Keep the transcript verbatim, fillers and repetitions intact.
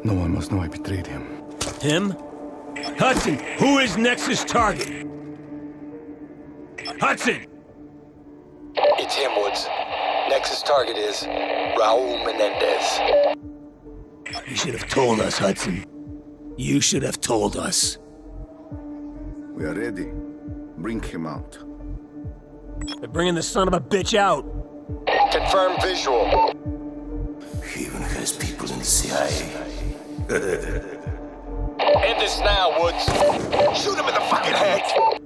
No one must know I betrayed him. Him? Hudson, who is Nexus' target? Hudson! It's him, Woods. Nexus' target is Raul Menendez. You should have told us, Hudson. You should have told us. We are ready. Bring him out. They're bringing the son of a bitch out. Confirm visual. He even has people in the C I A. End this now, Woods. Shoot him in the fucking head.